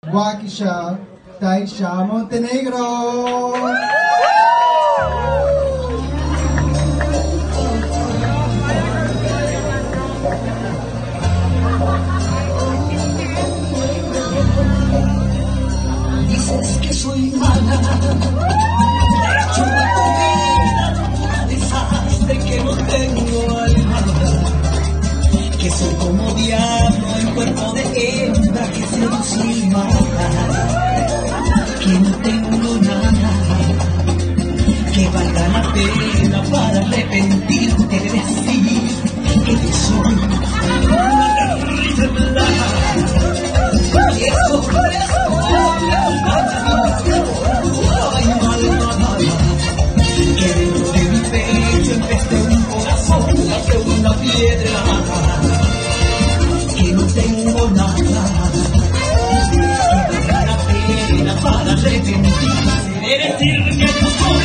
Waukesha, Taisha, Montenegro. Dices que soy mala, de hecho tu vida un desastre, que no tengo alma, que soy como diablo en cuerpo de hembra, que seduce y mata, que no tengo nada que valga la pena para arrepentirte de decir que soy una terrible y eso por eso ay, malvada, que dentro de mi pecho en vez de un corazón nace una piedra, que no tengo nada que valga la pena para arrepentirte de decir que no soy